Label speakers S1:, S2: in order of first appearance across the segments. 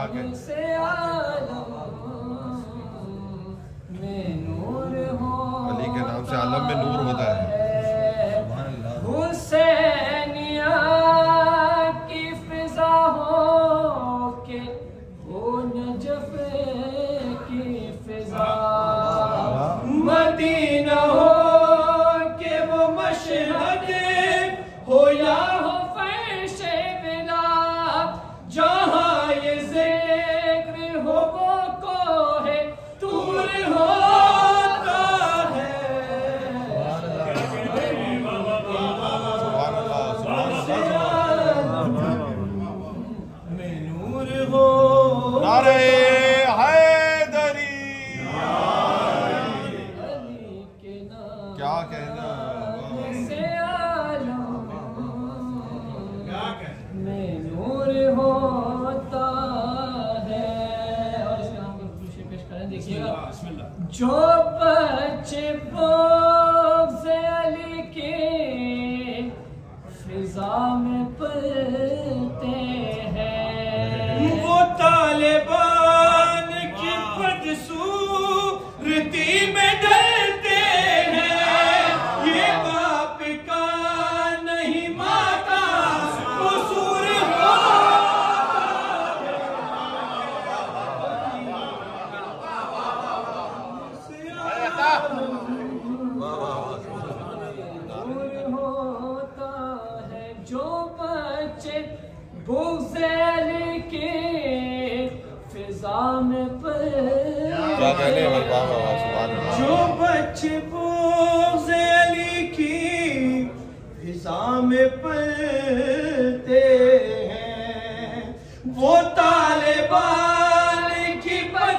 S1: سے عالم میں نور ہو،
S2: علی کے نام سے عالم میں نور ہوتا ہے.
S1: حسینیہ کی فضا ہو کہ وہ نجف کی فضا، مدینہ ہو کہ وہ مشہد ہو یا ہو فرش بلا، جہاں یہ ذکر ہو وہ کوہ طور ہوتا ہے. میں نور ہو
S2: نعرہ حیدری،
S1: علی کے نام
S2: کیا کہنا.
S1: سے عالم میں نور ہوتا ہے. اور اس کا نام کو خوشی پیش کریں، دیکھیے گا. جو بچے بغض علی کی فضا میں پڑھتے ہیں، وہ طالبان کی بدصورتی میں ڈرتے ہیں. یہ باپ کا نہیں ماں کا قصور ہوتا ہے. جو بچے بغض علی کی فضا میں
S2: کیا کہنے ہیں سبحان اللہ.
S1: جو بچے بغض علی کی فضا میں پڑھتے ہیں، وہ طالبان کی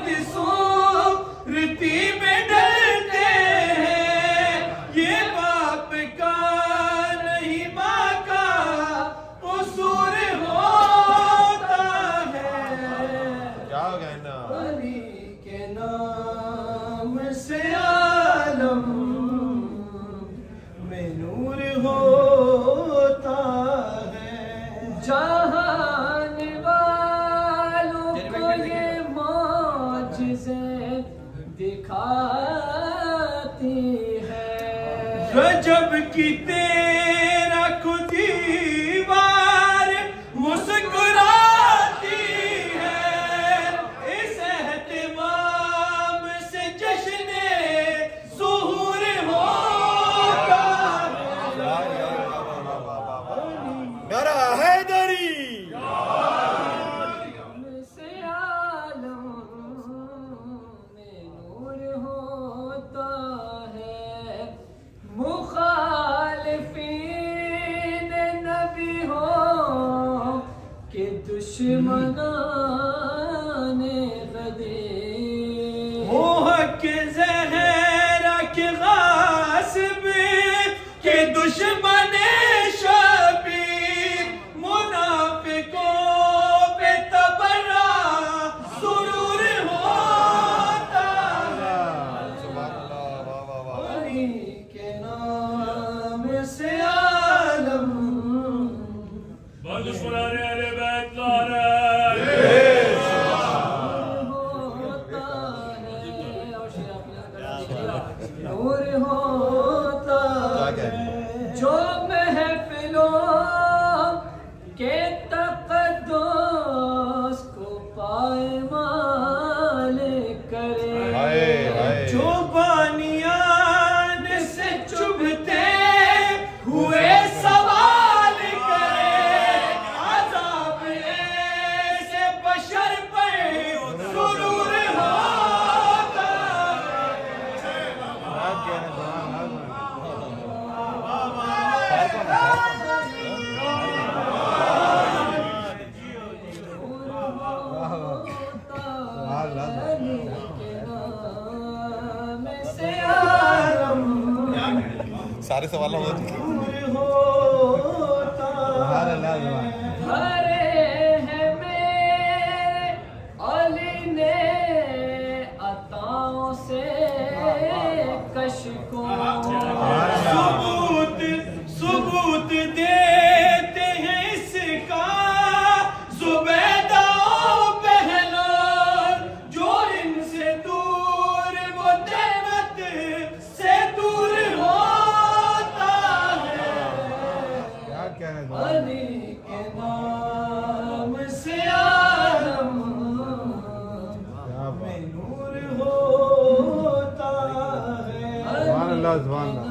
S1: بدصورتی میں ڈرتے ہیں. یہ باپ کا نہیں ماں کا قصور ہوتا ہے.
S2: کیا کہنا.
S1: علی کے نام سے عالم میں نور ہوتا ہے. جہان والوں کو یہ معجزے دکھاتی ہے. رجب کی تیرا کو دیوار مسکراتی ہے. اس اہتمام سے جشن ظہور ہوتا ہے.
S2: نعرہ حیدری.
S1: سے عالم میں نور ہوتا ہے. مخالفین نبی ہو کہ دشمنان غدیر، ہو حق زہرا کے غاصب کہ دشمن شبیر، منافقوں پہ تبرہ سرور ہوتا ہے.
S2: سبحان اللہ. واہ واہ واہ.
S1: علی کے نام سے عالم
S3: دشمنان اہل بیت نعرہ
S1: ہوتا ہے. اور شیعہ اپنے نور ہوتا ہے. جو محفلوں کے تقدس کو پائمال کرے، جو بانیان سے چبھتے ہوئے سوال کرے، عذاب ایسے بشر پر ضرور ہوتا ہے.
S2: سارے سوال ہو چکے.
S1: ہرے ہیں میرے علی نے عطاؤں سے کشکوں، ثبوت دیتے ہیں اس کا زبیدہ پہل
S4: اللہ سبحان اللہ